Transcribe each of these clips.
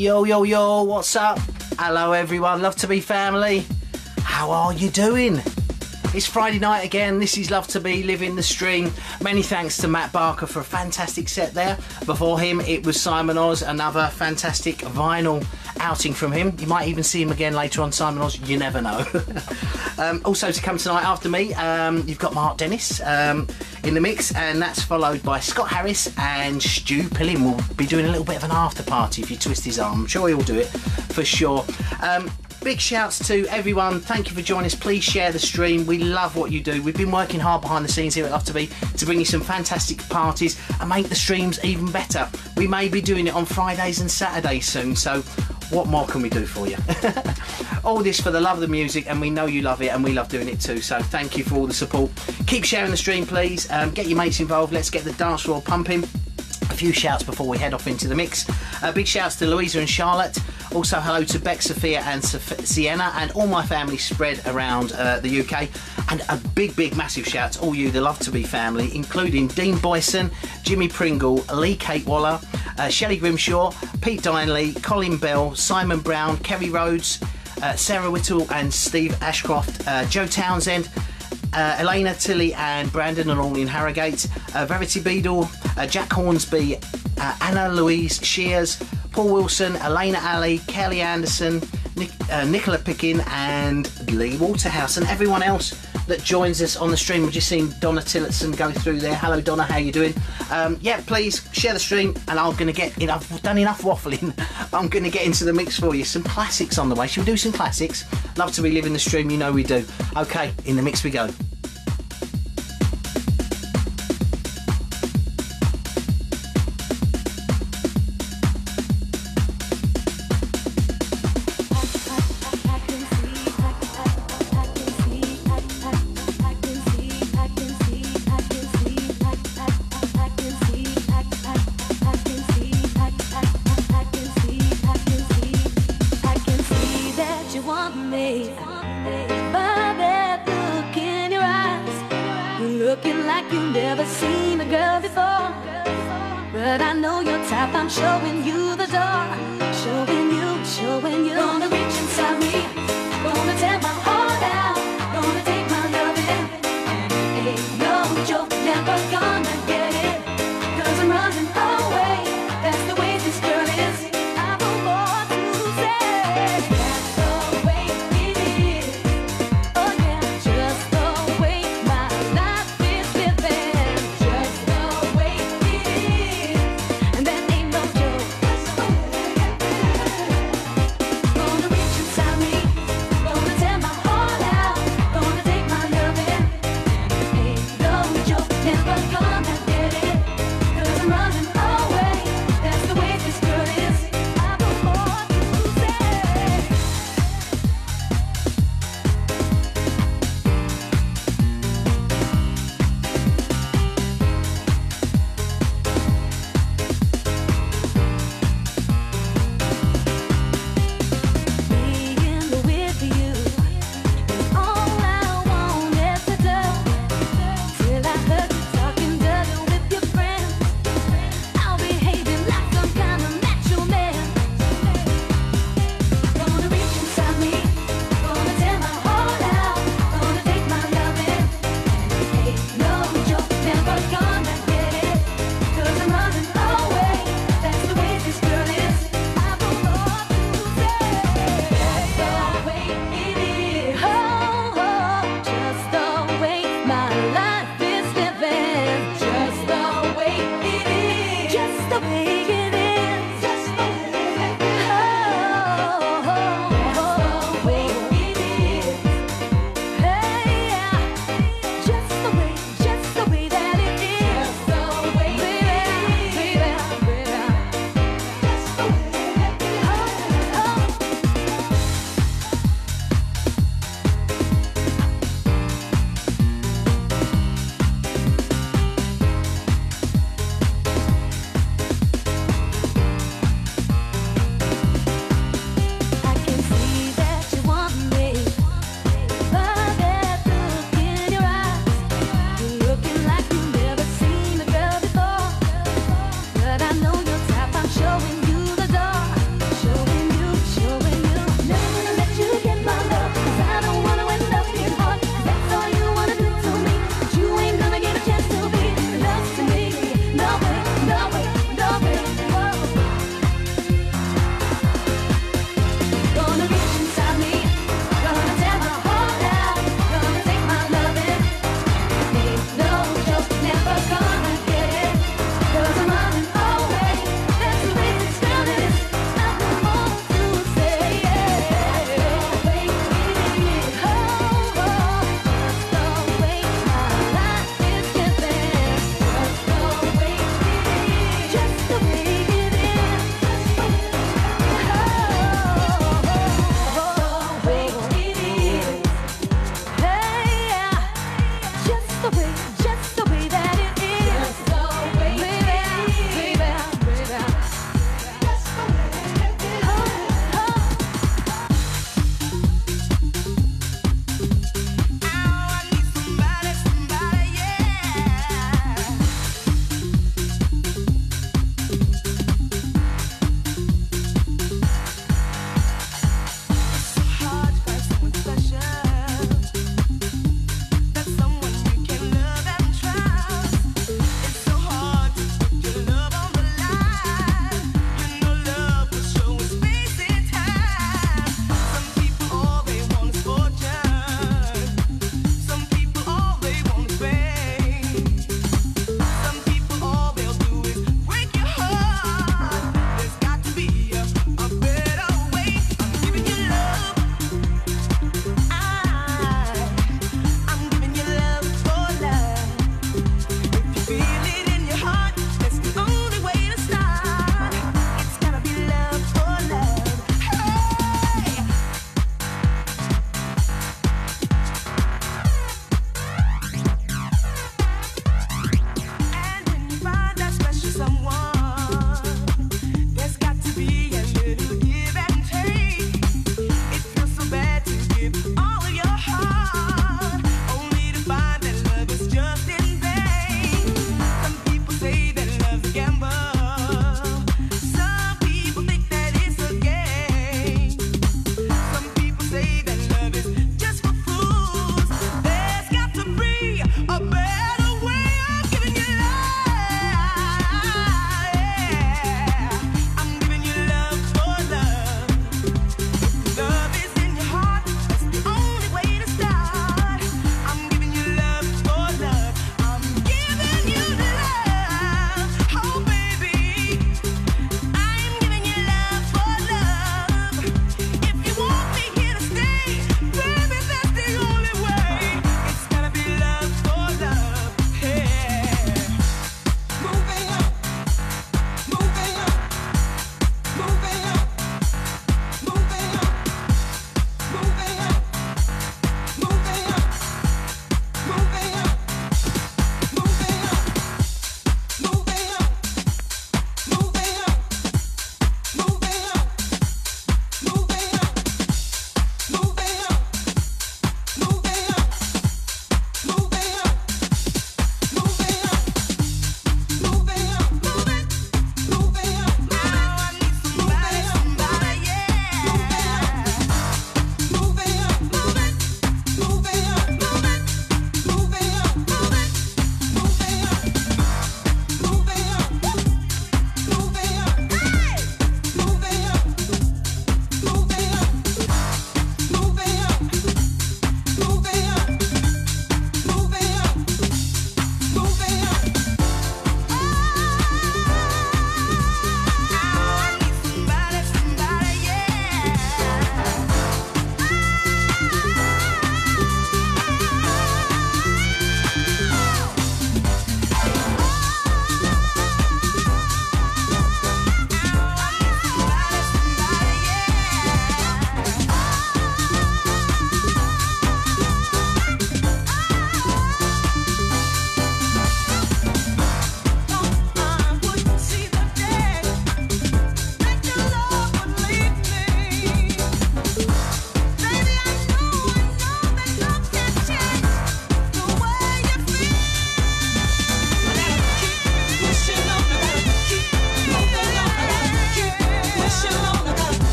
Yo, yo, yo, what's up? Hello everyone, Love to Be family. How are you doing? It's Friday night again. This is Love to Be, living the stream. Many thanks to Matt Barker for a fantastic set there. Before him, it was Simon Oz, another fantastic vinyl outing from him. You might even see him again later on, Simon Oz, you never know. Also to come tonight after me, you've got Mark Dennis in the mix, and that's followed by Scott Harris and Stu Pilling. Will be doing a little bit of an after party if you twist his arm. I'm sure he'll do it for sure. Big shouts to everyone. Thank you for joining us. Please share the stream. We love what you do. We've been working hard behind the scenes here at Love to Be to bring you some fantastic parties and make the streams even better. We may be doing it on Fridays and Saturdays soon, so what more can we do for you? All this for the love of the music, and we know you love it and we love doing it too, so thank you for all the support. Keep sharing the stream, please. Get your mates involved. Let's get the dance floor pumping. A few shouts before we head off into the mix. Big shouts to Louisa and Charlotte. Also hello to Beck, Sophia and Sienna, and all my family spread around the UK. And a big massive shout to all you, the Love to Be family, including Dean Boyson, Jimmy Pringle, Lee Kate Waller, Shelley Grimshaw, Pete Dyneley, Colin Bell, Simon Brown, Kerry Rhodes, Sarah Whittle and Steve Ashcroft, Joe Townsend, Elena Tilley and Brandon and all in Harrogate, Verity Beadle, Jack Hornsby, Anna Louise Shears, Paul Wilson, Elena Alley, Kelly Anderson, Nicola Pickin and Lee Waterhouse, and everyone else that joins us on the stream. We've just seen Donna Tillotson go through there. Hello Donna, how you doing? Yeah, please share the stream, and I'm going to get in. I've done enough waffling. I'm going to get into the mix for you. Some classics on the way. Should we do some classics? Love to Be living the stream, you know we do. Okay, in the mix we go. I'm showing you the door, showing you. Gonna reach inside me, gonna tear my heart out, gonna take my loving, and ain't no joke, never gonna get it, 'cause I'm running away, that's the way this girl is, I've no more to say, that's the way it is, oh yeah, just the way my life is living, just the way it is, and that ain't no joke.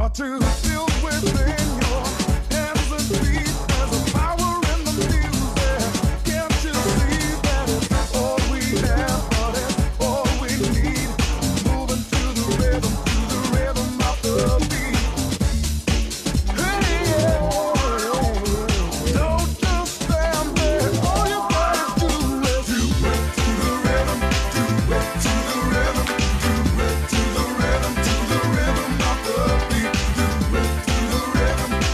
heart to feel within your hands and feet. There's a power in the music. Can't you see that it's all we have, but it's all we need? Moving to the rhythm of the beat. Hey, yeah. Don't just stand there. All you gotta do is do it to the rhythm, do it to the rhythm, do it to the rhythm of the beat. Do it to the rhythm, do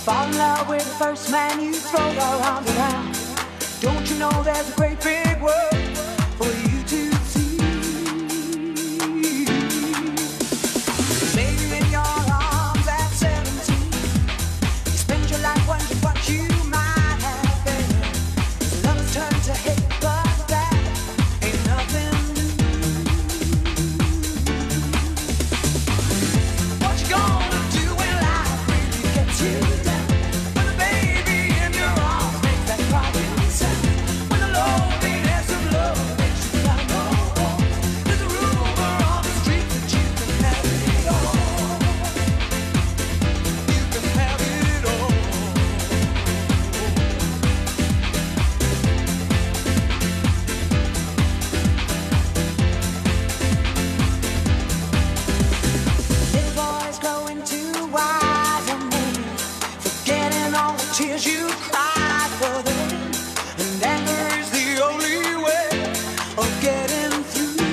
Fall in love with the first man you throw your arms around. Don't you know there's a great big world for you to see? Maybe in your arms at 17, you spend your life wondering what you might have been. Lovers turn to hate, but that ain't nothing new. What you gonna do when life really gets you down? When the baby in your arms makes that crying sound. When the loneliness of love makes you cry no more. There's a rumor on the street that you can have it all. You can have it all. Little boys grow into wiser men, forgetting all the tears you cried for them. And anger is the only way of getting through.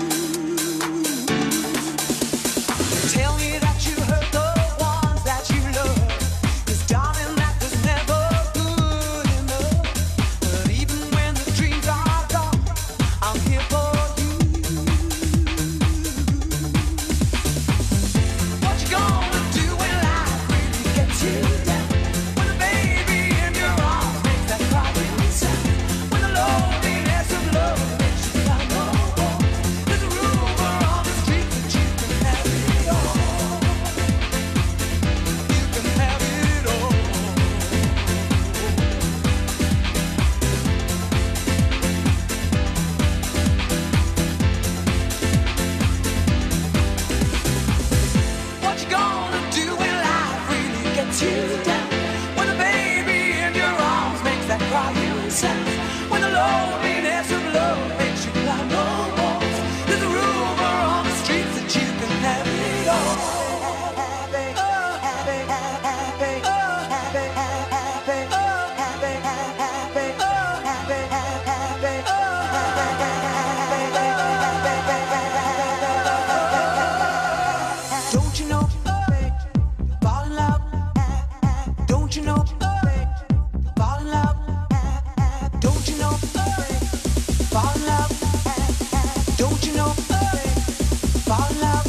Tell me that you hurt the ones that you love, 'cause darling, that was never good enough. But even when the dreams are gone, I'm here for you. What you gonna do when life really gets you down? When the baby in your arms makes that crying sound. When the loneliness of love makes you cry no more. There's a rumor on the street that you can have it all. You can have it all. What you gonna do when life really gets you down? When the baby in your arms makes that crying sound. When the loneliness of love makes you cry no more. There's a rumor on the streets that you can have it all. Happy, oh, happy, happy, oh, happy, happy, oh, happy, happy, oh, happy, happy, oh, Don't you know, fall in love? Don't you know, fall in love? Don't you know, fall in love? Don't you know, fall in love?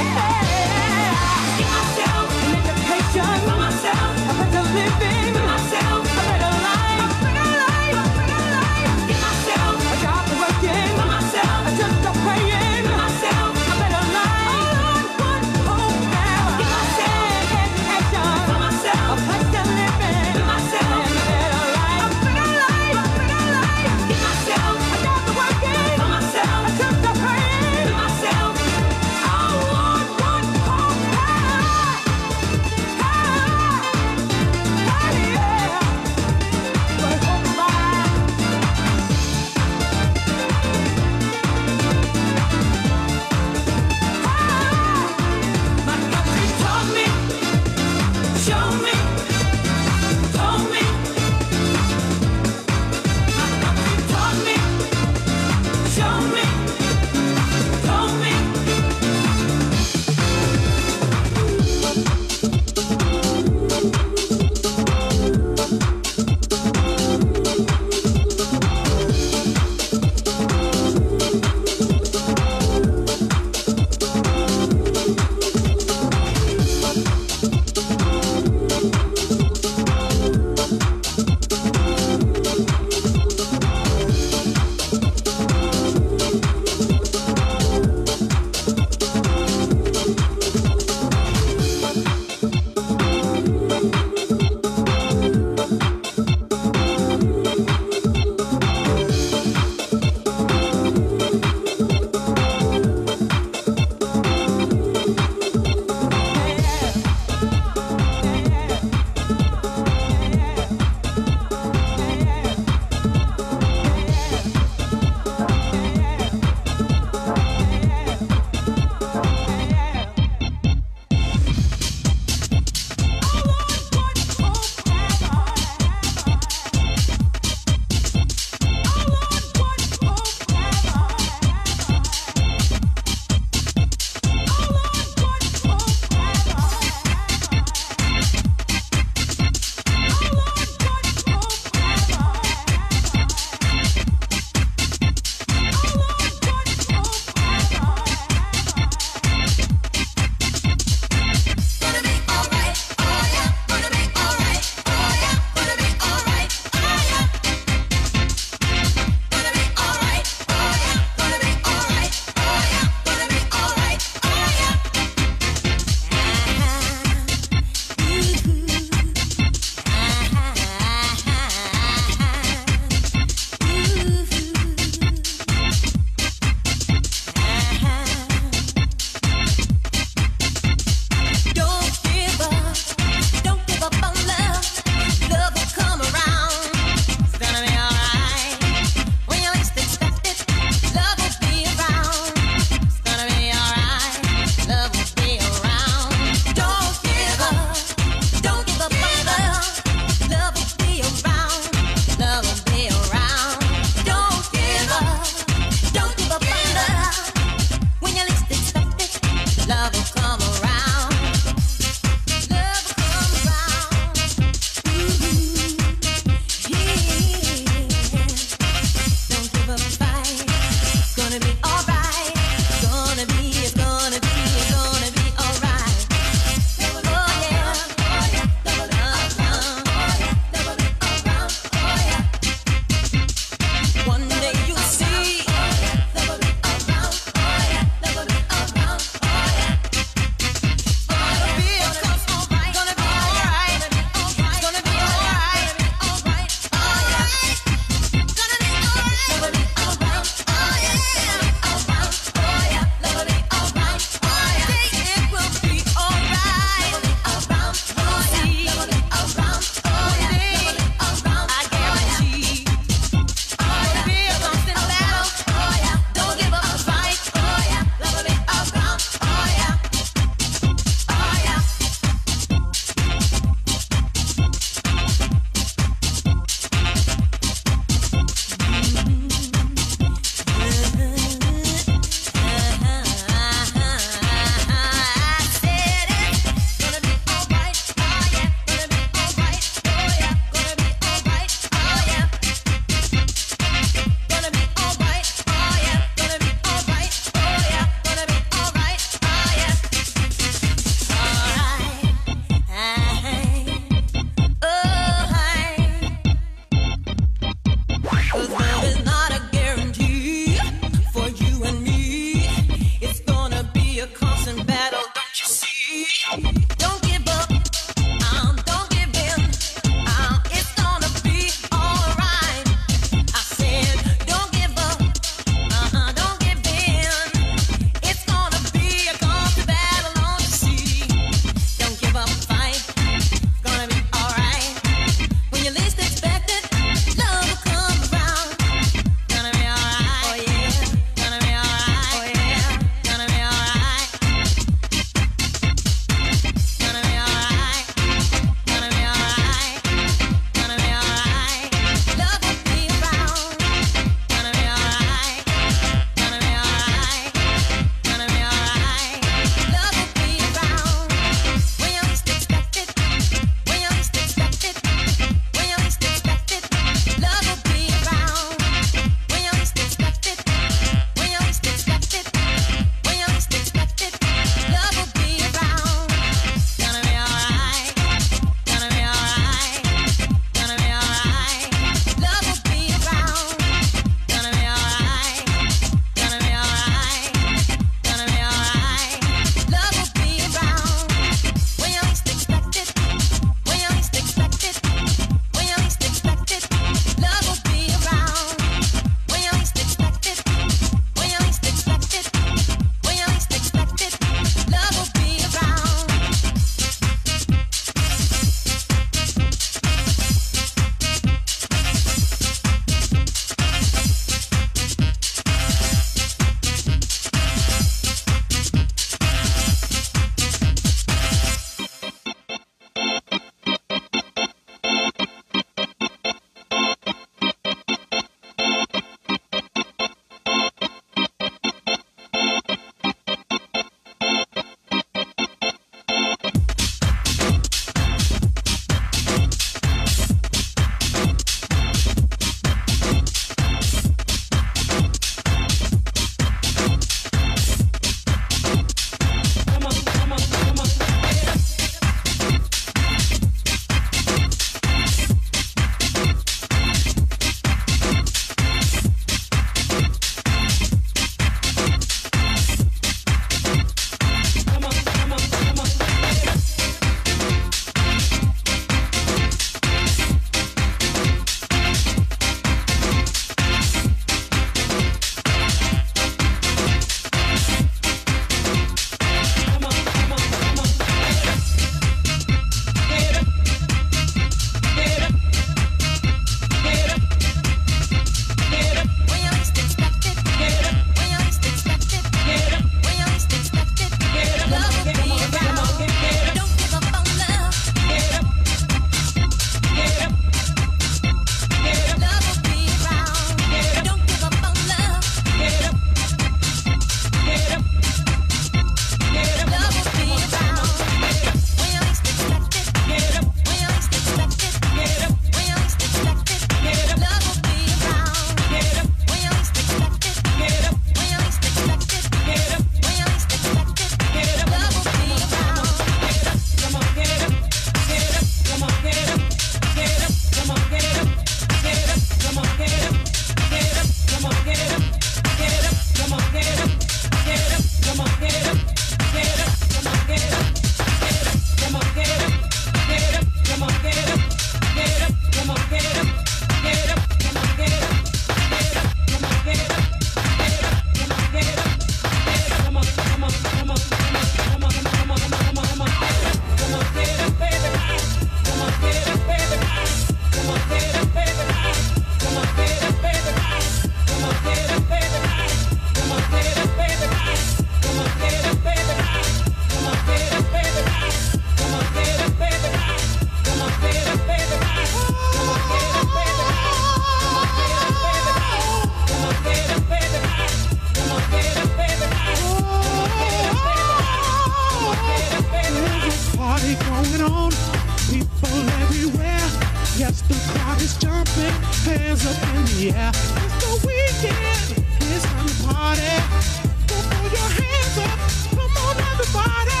Everybody's jumping, hands up in the air. It's the weekend, it's time to party. So throw your hands up, come on everybody.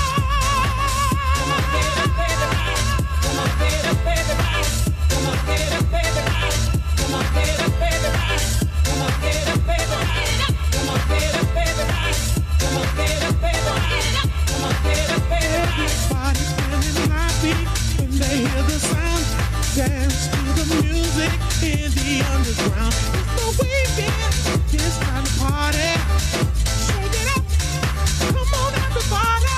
Come on, get up, everybody. Come on, get up, everybody. Come on, get up, everybody. Come on, get up, everybody. Come on, get up, everybody. Come on, get up, everybody. Come on, get up, everybody. Come on, get up, everybody. Everybody feeling happy when they hear the sound. Dance to the music in the underground. It's the weekend, it's time to party. Shake it up, come on everybody.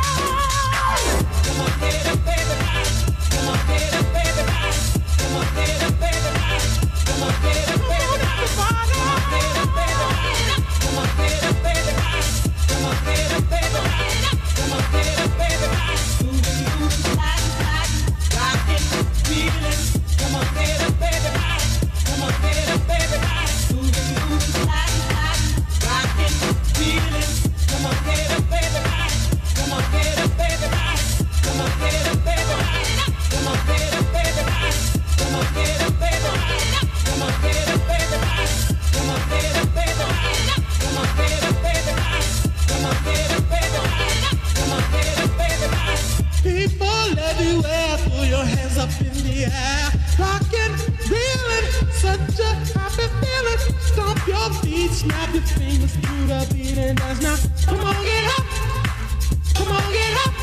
Come on, get up, everybody. Come on, get up, everybody. Come on, get up, everybody. Come on, get up, everybody. Come on, get up, everybody. Come on, get up, everybody. Come on, get up, everybody. Come on, get up, everybody. Moving, moving, sliding, sliding, rocking, feeling. Come on, get up, everybody. Come on, get up, everybody. Moving, moving, sliding, sliding, rocking, feeling. Come on, get up, everybody. Come on, get up, everybody. Come on, get up, everybody. Come on, get up, everybody. Come on, get up, everybody. Come on, get up, everybody. Come on, get up, everybody. Come on, get up, everybody. Come on, get up, everybody. Come on, get up, everybody. People everywhere, throw your hands up in the air. Rockin', reelin', such a happy feeling. Stomp your feet, snap your fingers to the beat and dance now. Come on, get up. Come on, get up.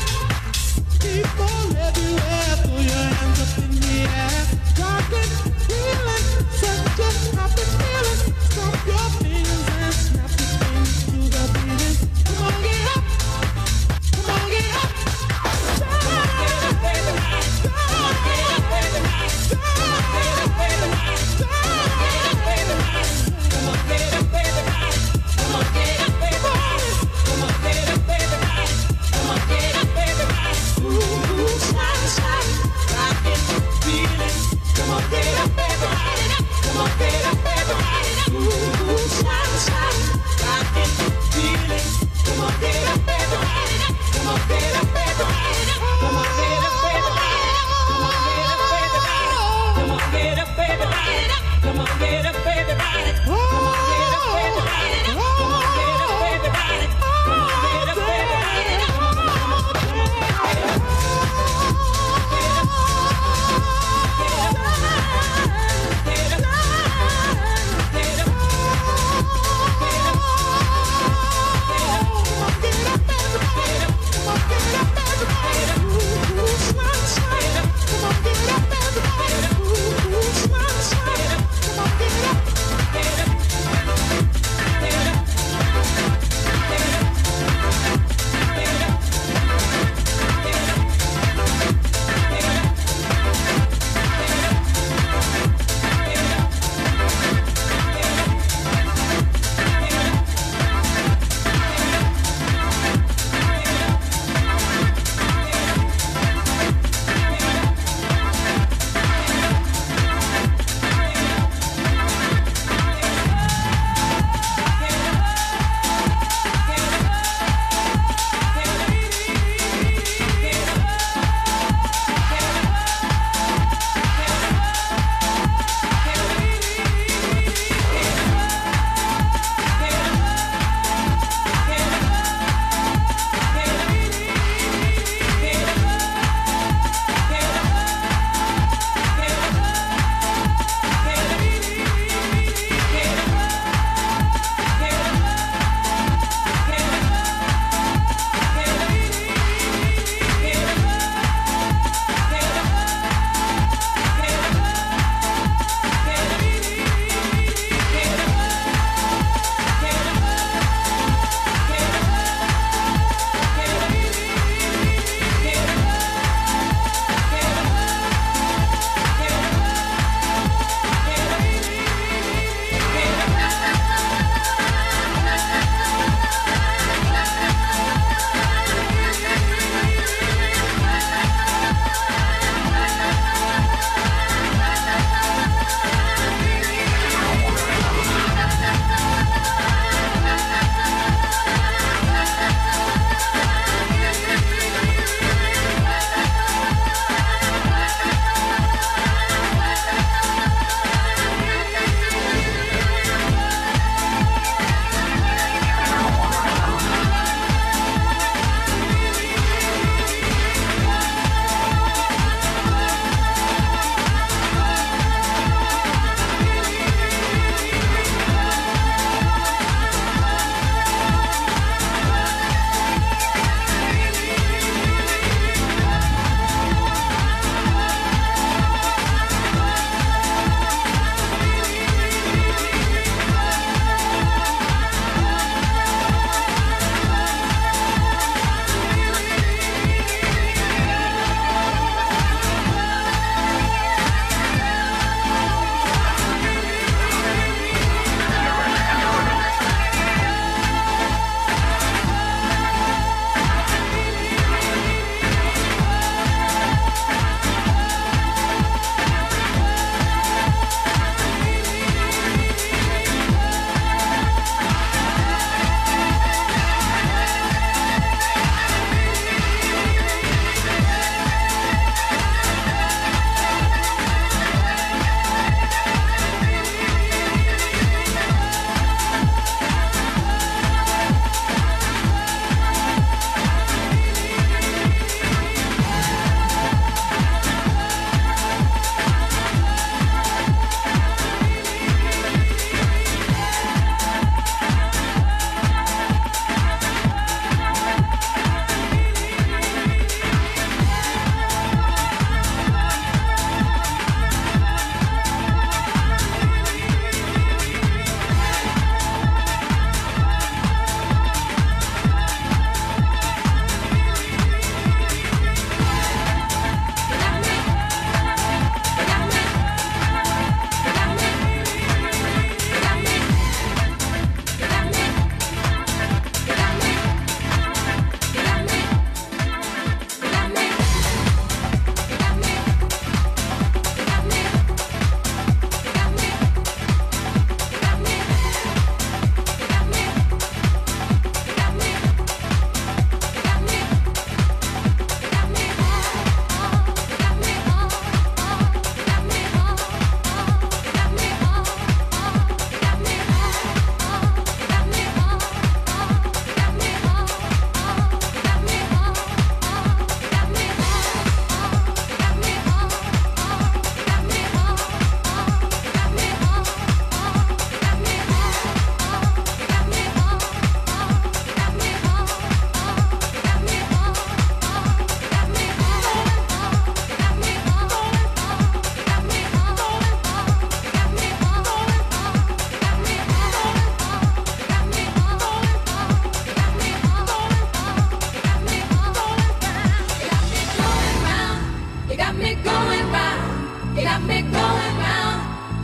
People everywhere, throw your hands up in the air. Rockin', reelin', such a happy feeling. Stomp your fingers and snap your fingers to the beat and come on, get up. Come on, get up. Come on, get up, everybody.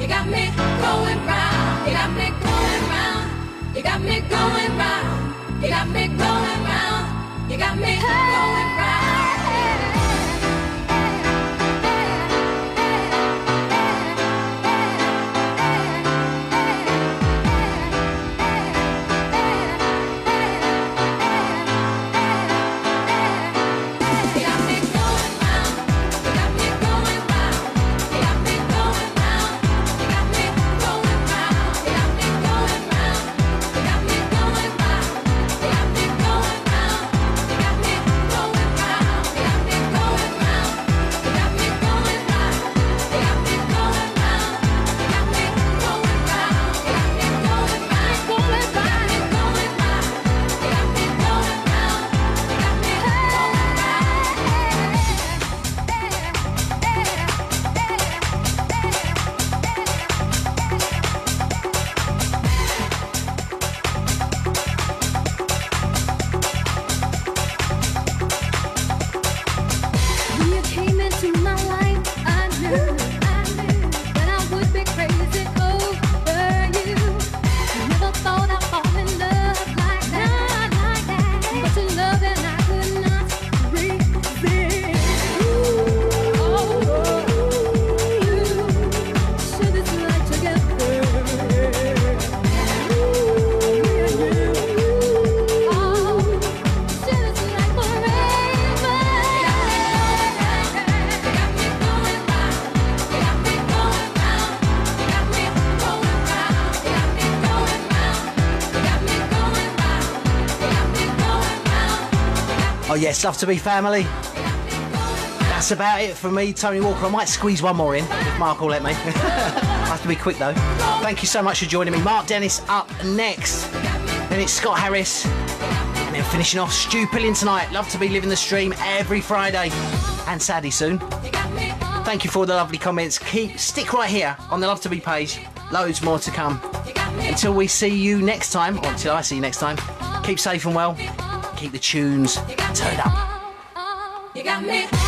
got me going round. You got me going round. You got me going round. You got me going round. You got me going round. Oh yes, love to be family. That's about it for me, Tony Walker. I might squeeze one more in, if Mark will let me. I have to be quick though. Thank you so much for joining me. Mark Dennis up next. Then it's Scott Harris. And then finishing off Stu Pilling tonight. Love to be living the stream every Friday. And Saturday soon. Thank you for all the lovely comments. Stick right here on the Love to Be page. Loads more to come. Until we see you next time, or until I see you next time, keep safe and well. Keep the tunes turned up. You got me.